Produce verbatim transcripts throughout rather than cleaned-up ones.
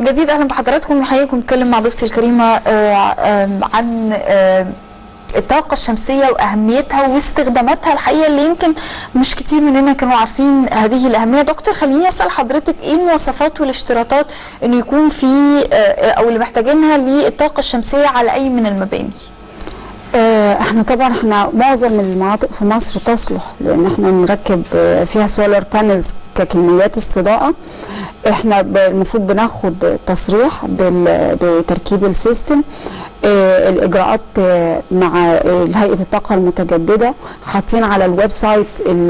جديد اهلا بحضراتكم. نحييكم نتكلم مع ضيفتي الكريمه عن الطاقه الشمسيه واهميتها واستخداماتها الحقيقه اللي يمكن مش كتير مننا كانوا عارفين هذه الاهميه. دكتور خليني اسال حضرتك ايه المواصفات والاشتراطات انه يكون في او اللي محتاجينها للطاقه الشمسيه على اي من المباني؟ احنا طبعا احنا معظم المناطق في مصر تصلح لان احنا نركب فيها سولار بانلز ككميات استضاءه. احنا المفروض بناخد تصريح بتركيب السيستم. اه الاجراءات مع هيئه الطاقه المتجدده حاطين على الويب سايت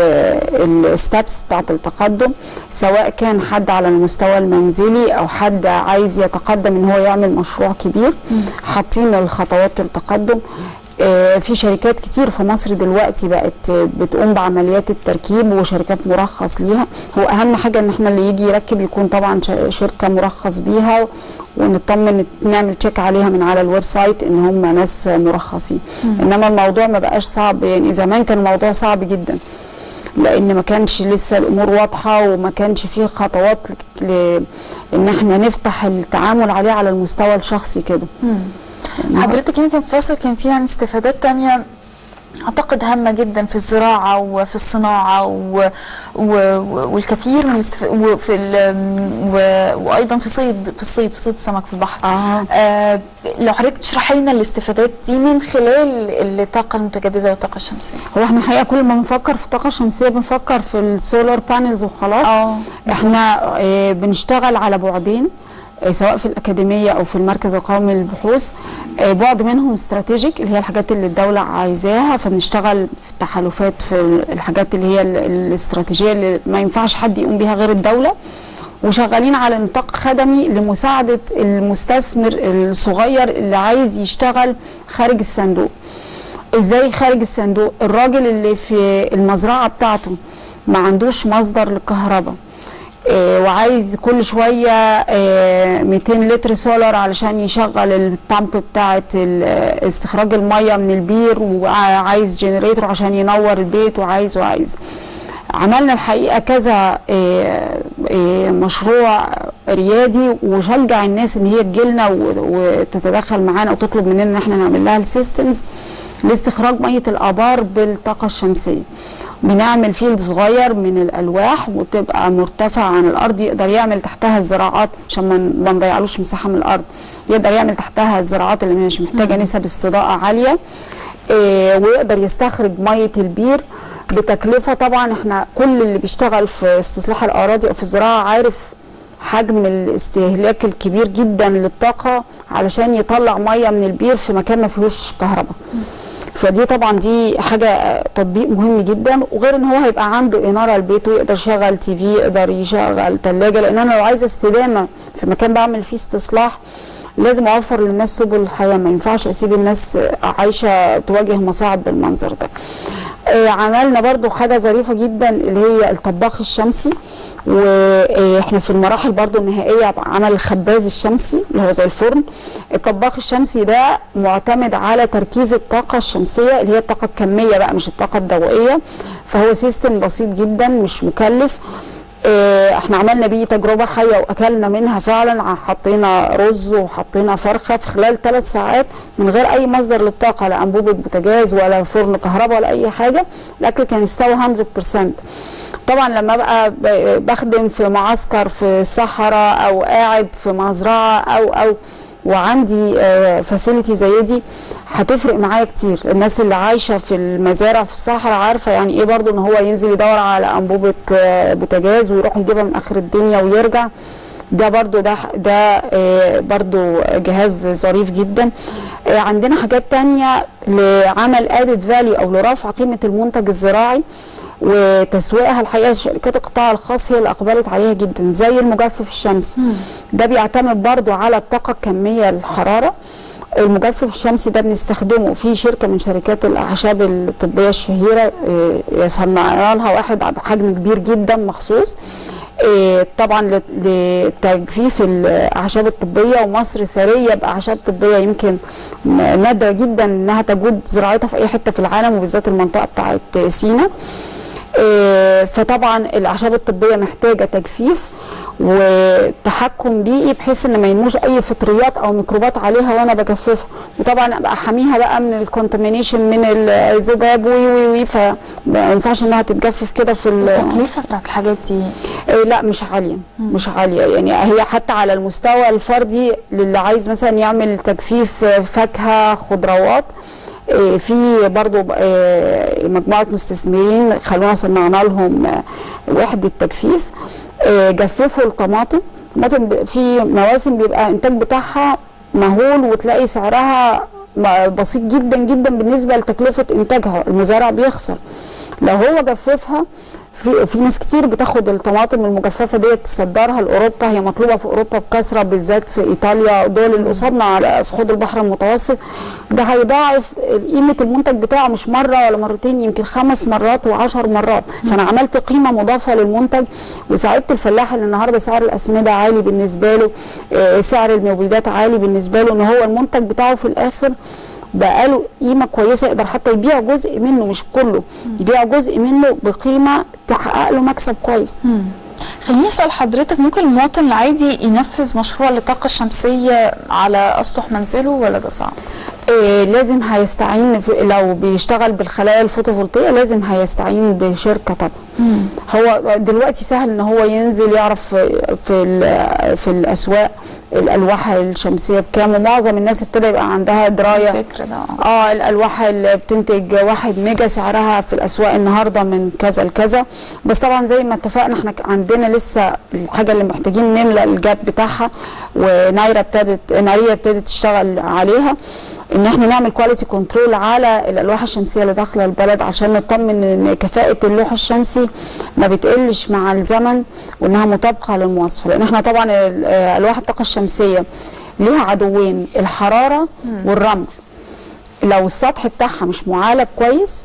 الستبس بتاعت التقدم، سواء كان حد على المستوى المنزلي او حد عايز يتقدم ان هو يعمل مشروع كبير، حاطين الخطوات التقدم. في شركات كتير في مصر دلوقتي بقت بتقوم بعمليات التركيب وشركات مرخص ليها. هو اهم حاجه ان احنا اللي يجي يركب يكون طبعا شركه مرخص بيها ونطمن نعمل تشيك عليها من على الويب سايت ان هم ناس مرخصين. انما الموضوع ما بقاش صعب، يعني زمان كان الموضوع صعب جدا لان ما كانش لسه الامور واضحه وما كانش فيه خطوات ان احنا نفتح التعامل عليه على المستوى الشخصي كده. حضرتك يمكن في فصل كان فيه عن استفادات تانية اعتقد هامه جدا في الزراعه وفي الصناعه و... و... والكثير من الاستف... وفي ال... و... وايضا في صيد في الصيد في صيد السمك في البحر. آه. آه لو حضرتك تشرحي لنا الاستفادات دي من خلال الطاقه المتجدده والطاقه الشمسيه. هو احنا الحقيقه كل ما بنفكر في الطاقه الشمسيه بنفكر في السولار بانلز وخلاص. اه احنا اه بنشتغل على بعدين سواء في الأكاديمية أو في المركز القومي للبحوث. بعد منهم استراتيجيك اللي هي الحاجات اللي الدولة عايزاها، فبنشتغل في التحالفات في الحاجات اللي هي الاستراتيجية اللي ما ينفعش حد يقوم بيها غير الدولة، وشغالين على نطاق خدمي لمساعدة المستثمر الصغير اللي عايز يشتغل خارج الصندوق. ازاي خارج الصندوق؟ الراجل اللي في المزرعة بتاعته ما عندوش مصدر للكهرباء إيه وعايز كل شويه إيه مئتين لتر سولار علشان يشغل البامب بتاعه استخراج الميه من البير، وعايز جنريتور عشان ينور البيت، وعايز وعايز عملنا الحقيقه كذا إيه إيه مشروع ريادي وشجع الناس ان هي تجيلنا وتتدخل معانا وتطلب مننا ان احنا نعمل لها السيستمز لاستخراج ميه الابار بالطاقه الشمسيه. بنعمل فيلد صغير من الالواح وتبقى مرتفع عن الارض، يقدر يعمل تحتها الزراعات عشان ما نضيعلوش مساحه من الارض، يقدر يعمل تحتها الزراعات اللي مش محتاجه نسب استضاءه عاليه، إيه ويقدر يستخرج ميه البير بتكلفه. طبعا احنا كل اللي بيشتغل في استصلاح الاراضي او في الزراعه عارف حجم الاستهلاك الكبير جدا للطاقه علشان يطلع ميه من البير في مكان ما فيهوش كهرباء. فدي طبعا دي حاجه تطبيق مهم جدا، وغير ان هو هيبقى عنده اناره لبيته، يقدر يشغل تي في، يقدر يشغل ثلاجه، لان انا لو عايزه استدامه في مكان بعمل فيه استصلاح لازم اوفر للناس سبل الحياه، ما ينفعش اسيب الناس عايشه تواجه مصاعب بالمنظر ده. عملنا برضو حاجه ظريفه جدا اللي هي الطباخ الشمسي، واحنا في المراحل برضو النهائيه عمل الخباز الشمسي اللي هو زي الفرن. الطباخ الشمسي ده معتمد على تركيز الطاقه الشمسيه اللي هي الطاقه الكميه بقى مش الطاقه الضوئيه، فهو سيستم بسيط جدا مش مكلف. احنا عملنا بيه تجربه حيه واكلنا منها فعلا، حطينا رز وحطينا فرخه في خلال ثلاث ساعات من غير اي مصدر للطاقه، لا انبوبه بوتاجاز ولا فرن كهرباء ولا اي حاجه. الاكل كان يستوي مية بالمية. طبعا لما ابقى بخدم في معسكر في الصحراء او قاعد في مزرعه او او وعندي فاسيلتي زي دي هتفرق معايا كتير. الناس اللي عايشه في المزارع في الصحراء عارفه يعني ايه برضو ان هو ينزل يدور على انبوبه بوتاجاز ويروح يجيبها من اخر الدنيا ويرجع. ده برضو ده ده برضو جهاز ظريف جدا. عندنا حاجات تانية لعمل ادد فاليو او لرفع قيمه المنتج الزراعي وتسويقها. الحقيقه شركات القطاع الخاص هي اللي اقبلت عليها جدا، زي المجفف الشمسي. ده بيعتمد برضو على الطاقه الكميه الحراره. المجفف الشمسي ده بنستخدمه في شركه من شركات الاعشاب الطبيه الشهيره، صنعنا لها واحد بحجم كبير جدا مخصوص طبعا لتجفيف الاعشاب الطبيه، ومصر ثريه باعشاب طبيه يمكن نادره جدا انها تجود زراعتها في اي حته في العالم وبالذات المنطقه بتاعت سيناء. فطبعا الاعشاب الطبيه محتاجه تجفيف، وتحكم بيئي بحيث ان ما ينموش اي فطريات او ميكروبات عليها وانا بجففها، وطبعا ابقى احميها بقى من الكونتامينيشن من الذباب وي وي وي فما ينفعش انها تتجفف كده في التكلفه بتاعت الحاجات دي. إيه لا مش عاليه مم. مش عاليه يعني، هي حتى على المستوى الفردي للي عايز مثلا يعمل تجفيف فاكهه خضروات، إيه في برضو إيه مجموعه مستثمرين خلونا صنعنا لهم وحده تجفيف، إيه جففوا الطماطم. الطماطم في مواسم بيبقى الانتاج بتاعها مهول وتلاقي سعرها بسيط جدا جدا بالنسبه لتكلفه انتاجها، المزارع بيخسر. لو هو جففها، في في ناس كتير بتاخد الطماطم المجففه ديت تصدرها لاوروبا، هي مطلوبه في اوروبا بكثره بالذات في ايطاليا والدول اللي قصادنا على في حوض البحر المتوسط. ده هيضاعف قيمه المنتج بتاعه مش مره ولا مرتين، يمكن خمس مرات وعشر مرات. فانا عملت قيمه مضافه للمنتج وساعدت الفلاح اللي النهارده سعر الاسمده عالي بالنسبه له، سعر المبيدات عالي بالنسبه له، ان هو المنتج بتاعه في الاخر بقى له قيمه كويسه يقدر حتى يبيع جزء منه مش كله، يبيع جزء منه بقيمه تحقق له مكسب كويس. مم. خليني اسال حضرتك، ممكن المواطن العادي ينفذ مشروع للطاقه الشمسيه على اسطح منزله ولا ده صعب؟ إيه لازم هيستعين لو بيشتغل بالخلايا الفوتوفولتيه لازم هيستعين بشركه طبعا. مم. هو دلوقتي سهل ان هو ينزل يعرف في في الاسواق الالواح الشمسيه بكام، ومعظم الناس ابتدى يبقى عندها درايه. الفكره ده اه الالواح اللي بتنتج واحد ميجا سعرها في الاسواق النهارده من كذا لكذا، بس طبعا زي ما اتفقنا احنا عندنا لسه الحاجه اللي محتاجين نملى الجاب بتاعها، ونايرا ابتدت ناريا ابتدت تشتغل عليها ان احنا نعمل كواليتي كنترول على الالواح الشمسيه اللي داخله البلد عشان نطمن ان كفاءه اللوح الشمسي ما بتقلش مع الزمن وانها مطابقه للمواصفه، لان احنا طبعا الواح الطاقه الشمسيه ليها عدوين، الحراره والرمل. لو السطح بتاعها مش معالج كويس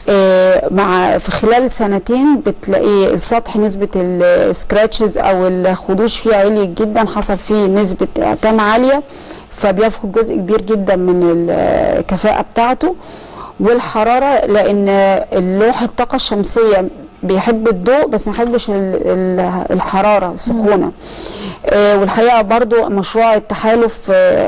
مع في خلال سنتين بتلاقي السطح نسبه السكراتشز او الخدوش فيه عليت جدا، حصل فيه نسبه اعتام عاليه فبيفقد جزء كبير جدا من الكفاءة بتاعته. والحرارة لأن اللوح الطاقة الشمسية بيحب الضوء بس ما يحبش الحرارة السخونة. والحقيقة برضو مشروع التحالف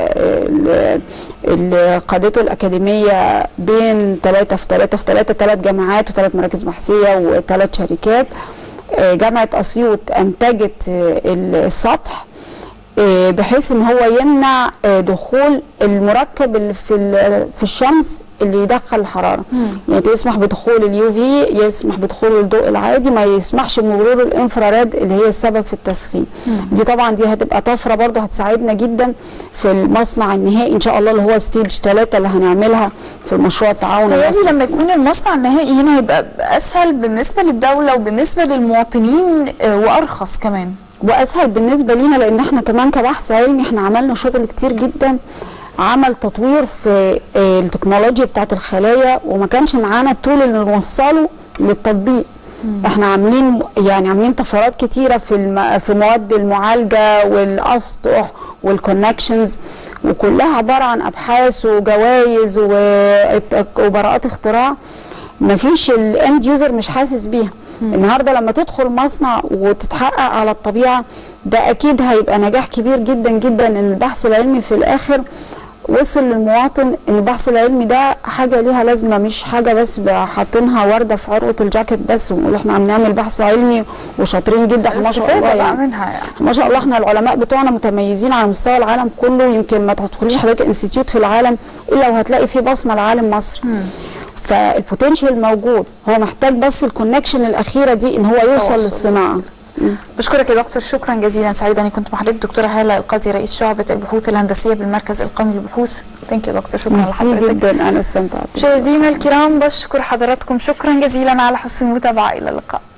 اللي قادته الأكاديمية بين ثلاثة في ثلاثة في ثلاثة ثلاث جامعات وثلاث مراكز بحثية وثلاث شركات، جامعة أسيوط أنتجت السطح بحيث ان هو يمنع دخول المركب اللي في في الشمس اللي يدخل الحراره. مم. يعني يسمح بدخول اليو في، يسمح بدخول الضوء العادي، ما يسمحش بمرور الانفراريد اللي هي السبب في التسخين. مم. دي طبعا دي هتبقى طفره برضو هتساعدنا جدا في المصنع النهائي ان شاء الله اللي هو ستيج ثلاثة اللي هنعملها في المشروع التعاون. يعني لما يكون المصنع النهائي هنا هيبقى اسهل بالنسبه للدوله وبالنسبه للمواطنين وارخص كمان. واسهل بالنسبه لينا لان احنا كمان كبحث علمي احنا عملنا شغل كتير جدا، عمل تطوير في التكنولوجيا بتاعت الخلايا وما كانش معانا الطول اللي نوصله للتطبيق. مم. احنا عاملين يعني عاملين طفرات كتيره في الم... في مواد المعالجه والاسطح والكونكشنز، وكلها عباره عن ابحاث وجوائز وبراءات اختراع مفيش الاند يوزر مش حاسس بيها. النهارده لما تدخل مصنع وتتحقق على الطبيعه ده اكيد هيبقى نجاح كبير جدا جدا ان البحث العلمي في الاخر وصل للمواطن ان البحث العلمي ده حاجه ليها لازمه، مش حاجه بس حاطينها ورده في عروه الجاكيت بس ونقول احنا عم نعمل بحث علمي وشاطرين جدا ما شاء الله يعني. منها يعني ما شاء الله احنا العلماء بتوعنا متميزين على مستوى العالم كله، يمكن ما تدخليش حضرتك انستيتيوت في العالم الا وهتلاقي فيه بصمه لعالم مصر. مم. فالبوتنشال موجود، هو محتاج بس الكونكشن الاخيره دي ان هو يوصل للصناعه. بشكرك يا دكتور، شكرا جزيلا، سعيده اني كنت مع حضرتك. دكتوره هاله القاضي رئيس شعبه البحوث الهندسيه بالمركز القومي للبحوث. ثانك يو دكتور، شكرا لحضرتك جدا، انا استمتعت. مشاهدينا الكرام بشكر حضراتكم شكرا جزيلا على حسن المتابعه، الى اللقاء.